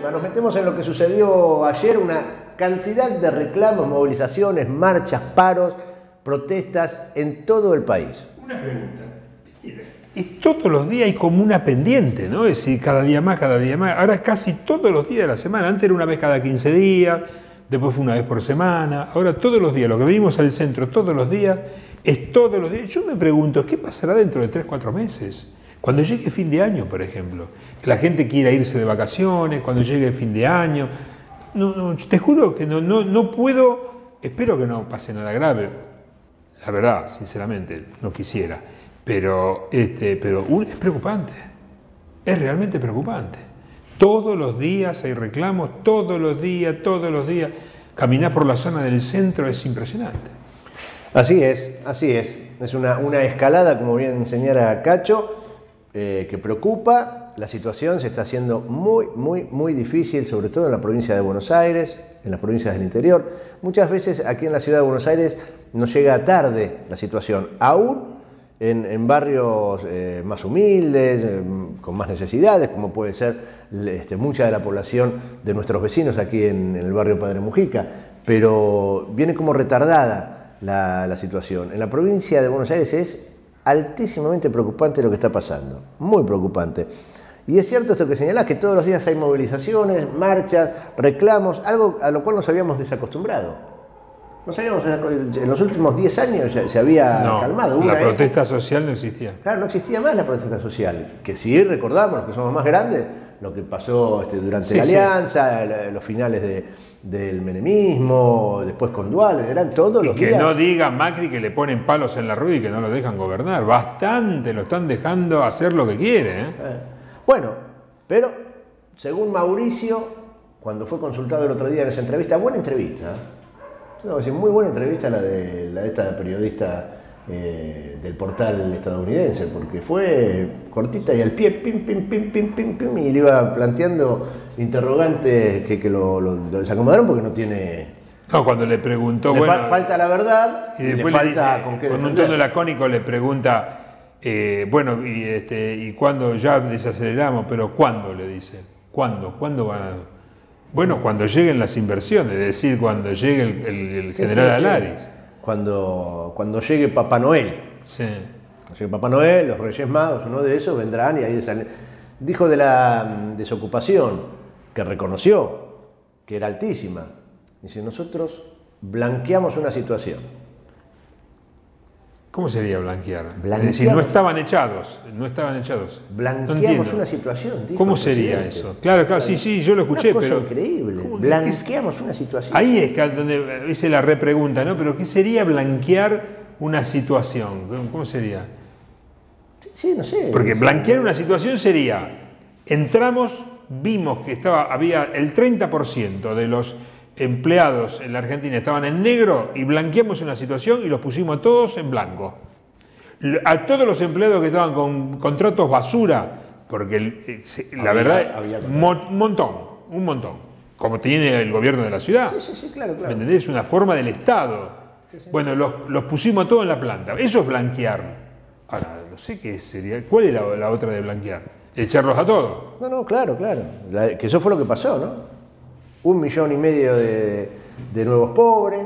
tema, nos metemos en lo que sucedió ayer, una cantidad de reclamos, movilizaciones, marchas, paros, protestas en todo el país. Una pregunta. Y todos los días hay como una pendiente, ¿no? Es decir, cada día más, cada día más. Ahora casi todos los días de la semana. Antes era una vez cada 15 días, después fue una vez por semana. Ahora todos los días, lo que venimos al centro todos los días, es todos los días. Yo me pregunto, ¿qué pasará dentro de 3, 4 meses? Cuando llegue fin de año, por ejemplo. Que la gente quiera irse de vacaciones, cuando llegue el fin de año. No, te juro que no puedo, espero que no pase nada grave. La verdad, sinceramente, no quisiera. Pero es preocupante, es realmente preocupante. Todos los días hay reclamos, todos los días. Caminar por la zona del centro es impresionante. Así es. Es una escalada, como bien señala Cacho, que preocupa. La situación se está haciendo muy difícil, sobre todo en la provincia de Buenos Aires, en las provincias del interior. Muchas veces aquí en la ciudad de Buenos Aires nos llega tarde la situación, aún en barrios más humildes, con más necesidades, como puede ser mucha de la población de nuestros vecinos aquí en el barrio Padre Mujica, pero viene como retardada la situación. En la provincia de Buenos Aires es altísimamente preocupante lo que está pasando, muy preocupante. Y es cierto esto que señalás, que todos los días hay movilizaciones, marchas, reclamos, algo a lo cual nos habíamos desacostumbrado. En los últimos 10 años se había calmado. La protesta social no existía. Claro, no existía más la protesta social. Que sí recordamos, los que somos más grandes, lo que pasó durante la Alianza, los finales del menemismo, después con Duhalde, eran todos los días. Que no diga Macri que le ponen palos en la rueda y que no lo dejan gobernar. Bastante lo están dejando hacer lo que quiere. Bueno, pero según Mauricio, cuando fue consultado el otro día en esa entrevista, buena entrevista, muy buena entrevista la de esta periodista del portal estadounidense, porque fue cortita y al pie, pim, y le iba planteando interrogantes que lo desacomodaron porque no tiene... No, cuando le preguntó... falta la verdad y después le le falta dice, con qué con un tono lacónico le pregunta... y cuando ya desaceleramos, pero ¿cuándo? Le dice. ¿Cuándo van a...? Bueno, cuando lleguen las inversiones, es decir, cuando llegue el general Alaris. Cuando llegue Papá Noel. Sí. Cuando llegue Papá Noel, los Reyes Magos, uno de esos vendrán y ahí dijo de la desocupación, que reconoció que era altísima. Dice, nosotros blanqueamos una situación. ¿Cómo sería blanquear? Es decir, no estaban echados. Blanqueamos una situación. ¿Cómo sería eso? Claro, sí, yo lo escuché, una cosa pero... increíble. Blanqueamos una situación. Ahí es donde hice la repregunta, ¿no? Pero ¿qué sería blanquear una situación? ¿Cómo sería? Sí, no sé. Porque blanquear una situación sería, entramos, vimos que había el 30% de los empleados en la Argentina estaban en negro y blanqueamos una situación y los pusimos a todos en blanco. A todos los empleados que estaban con contratos basura, porque la verdad, un montón, como tiene el gobierno de la ciudad. Sí, claro. ¿Me entendés? Es una forma del Estado. Sí. Bueno, los pusimos a todos en la planta. Eso es blanquear. Ahora, no sé qué sería. ¿Cuál era la otra de blanquear? ¿Echarlos a todos? No, claro. Que eso fue lo que pasó, ¿no? 1,5 millones de nuevos pobres,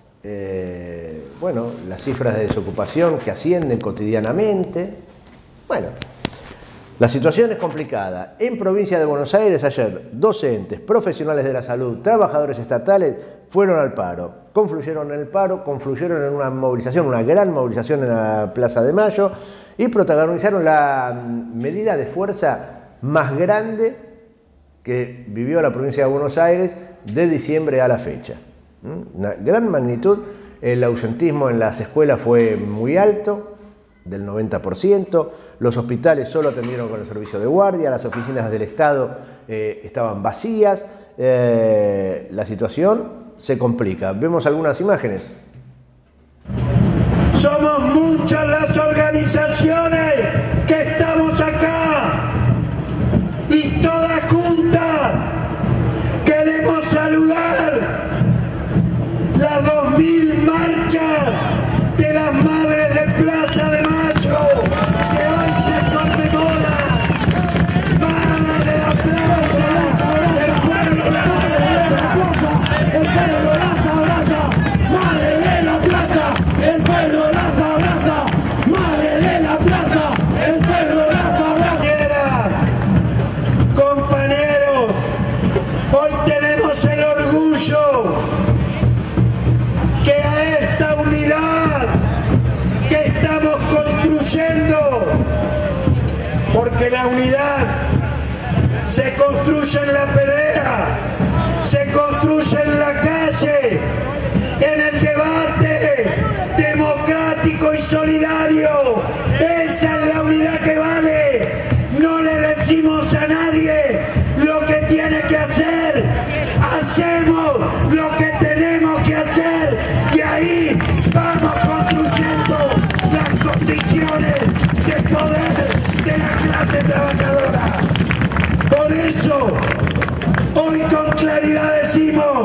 las cifras de desocupación que ascienden cotidianamente. Bueno, la situación es complicada. En provincia de Buenos Aires ayer, docentes, profesionales de la salud, trabajadores estatales fueron al paro. Confluyeron en el paro, confluyeron en una movilización, una gran movilización en la Plaza de Mayo y protagonizaron la medida de fuerza más grande que vivió la provincia de Buenos Aires de diciembre a la fecha. Una gran magnitud, el ausentismo en las escuelas fue muy alto, del 90%, los hospitales solo atendieron con el servicio de guardia, las oficinas del Estado estaban vacías, la situación se complica. Vemos algunas imágenes. Somos muchas las organizaciones que estamos acá y todas juntas queremos saludar las 2000 marchas de las madres de Plaza de Mayo que hoy se conmemora. Madre de la Plaza del que la unidad se construye en la pelea, se construye en la calle, en el debate democrático y solidario. Esa es la unidad que vale. No le decimos a nadie lo que tiene que hacer, hacemos lo que tenemos que hacer y ahí vamos construyendo las condiciones de poder de la clase trabajadora. Por eso, hoy con claridad decimos,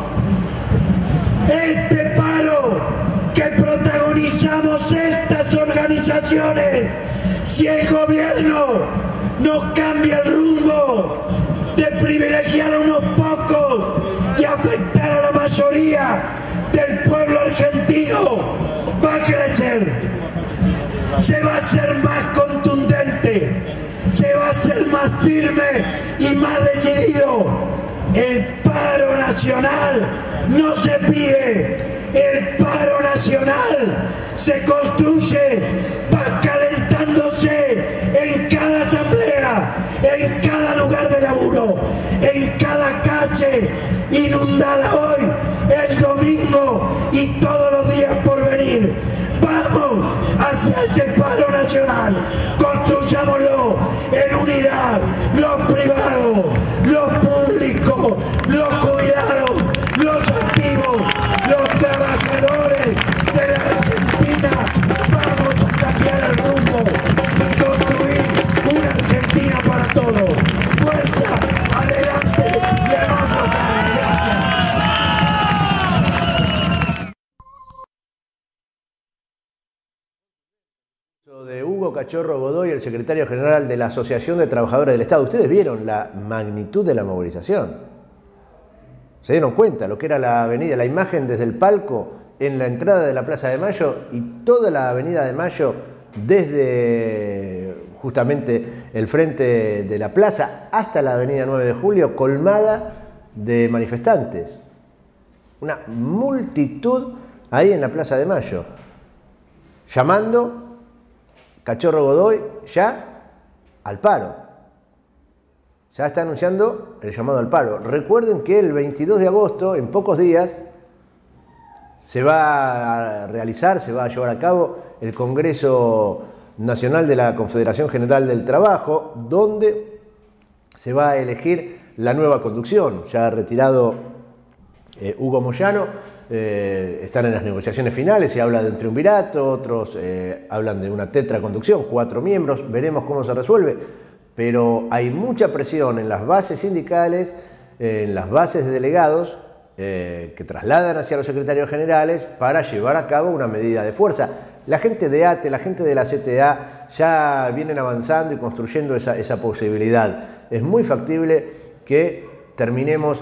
este paro que protagonizamos estas organizaciones, si el gobierno nos cambia el rumbo de privilegiar a unos pocos y afectar a la mayoría del pueblo argentino, va a crecer, se va a hacer más contundente, se va a hacer más firme y más decidido. El paro nacional no se pide, el paro nacional se construye, va calentándose en cada asamblea, en cada lugar de laburo, en cada calle inundada hoy, el domingo y todos los días por venir. Vamos hacia ese paro nacional, construyámoslo en unidad, los privados, los públicos, los jubilados, los activos, los trabajadores de la Argentina. Vamos a cambiar el rumbo y construir una Argentina para todos. Fuerza, adelante y a no votar. Gracias. De Hugo Cachorro Godoy, el secretario general de la Asociación de Trabajadores del Estado. Ustedes vieron la magnitud de la movilización. Se dieron cuenta lo que era la avenida, la imagen desde el palco en la entrada de la Plaza de Mayo y toda la avenida de Mayo desde justamente el frente de la plaza hasta la avenida 9 de Julio, colmada de manifestantes. Una multitud ahí en la Plaza de Mayo, llamando Cachorro Godoy ya al paro. Ya está anunciando el llamado al paro. Recuerden que el 22 de agosto, en pocos días, se va a realizar, se va a llevar a cabo el Congreso Nacional de la Confederación General del Trabajo, donde se va a elegir la nueva conducción. Ya ha retirado Hugo Moyano. Están en las negociaciones finales, se habla de un triunvirato, otros hablan de una tetraconducción, 4 miembros, veremos cómo se resuelve, pero hay mucha presión en las bases sindicales, en las bases de delegados, que trasladan hacia los secretarios generales para llevar a cabo una medida de fuerza. La gente de ATE, la gente de la CTA ya vienen avanzando y construyendo esa posibilidad. Es muy factible que terminemos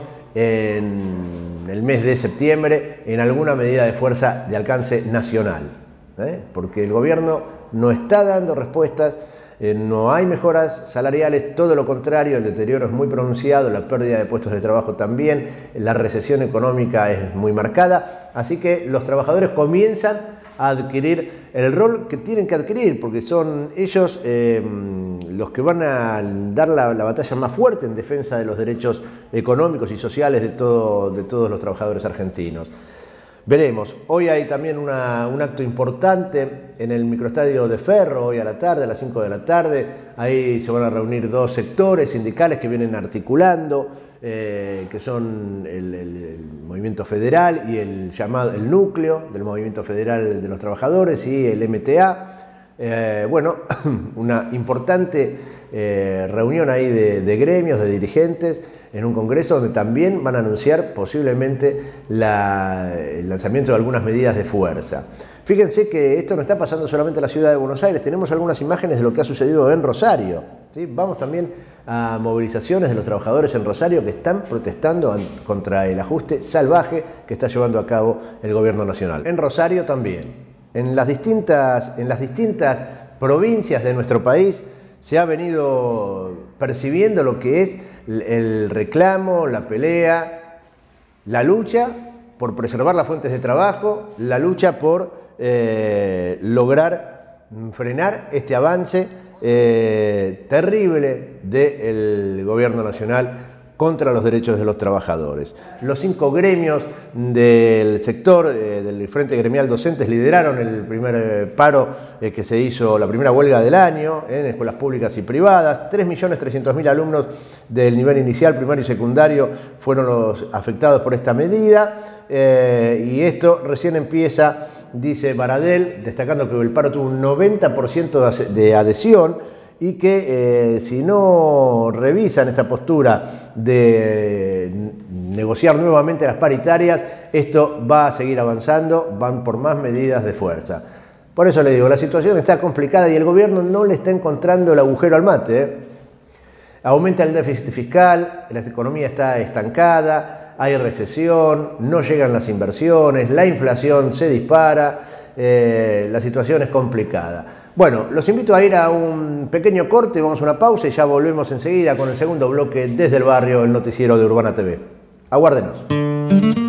en el mes de septiembre en alguna medida de fuerza de alcance nacional, porque el gobierno no está dando respuestas, no hay mejoras salariales, todo lo contrario, el deterioro es muy pronunciado, la pérdida de puestos de trabajo también, la recesión económica es muy marcada, así que los trabajadores comienzan a adquirir el rol que tienen que adquirir, porque son ellos los que van a dar la batalla más fuerte en defensa de los derechos económicos y sociales de todos los trabajadores argentinos. Veremos, hoy hay también un acto importante en el microestadio de Ferro, hoy a la tarde, a las 5 de la tarde, ahí se van a reunir 2 sectores sindicales que vienen articulando, que son el Movimiento Federal y el núcleo del Movimiento Federal de los Trabajadores y el MTA. Bueno, una importante reunión ahí de gremios, de dirigentes, en un congreso donde también van a anunciar posiblemente el lanzamiento de algunas medidas de fuerza. Fíjense que esto no está pasando solamente en la ciudad de Buenos Aires, tenemos algunas imágenes de lo que ha sucedido en Rosario, ¿sí? Vamos también a movilizaciones de los trabajadores en Rosario que están protestando contra el ajuste salvaje que está llevando a cabo el gobierno nacional. En Rosario también, en las distintas provincias de nuestro país se ha venido percibiendo lo que es el reclamo, la pelea, la lucha por preservar las fuentes de trabajo, la lucha por lograr frenar este avance terrible del gobierno nacional contra los derechos de los trabajadores. Los 5 gremios del sector del Frente Gremial Docentes lideraron el primer paro que se hizo, la primera huelga del año en escuelas públicas y privadas. 3.300.000 alumnos del nivel inicial, primario y secundario fueron los afectados por esta medida, y esto recién empieza, dice Baradel, destacando que el paro tuvo un 90% de adhesión, y que si no revisan esta postura de negociar nuevamente las paritarias, esto va a seguir avanzando, van por más medidas de fuerza. Por eso le digo, la situación está complicada y el gobierno no le está encontrando el agujero al mate. Aumenta el déficit fiscal, la economía está estancada, hay recesión, no llegan las inversiones, la inflación se dispara, la situación es complicada. Bueno, los invito a ir a un pequeño corte, vamos a una pausa y ya volvemos enseguida con el segundo bloque desde el barrio, el noticiero de Urbana TV. Aguárdenos.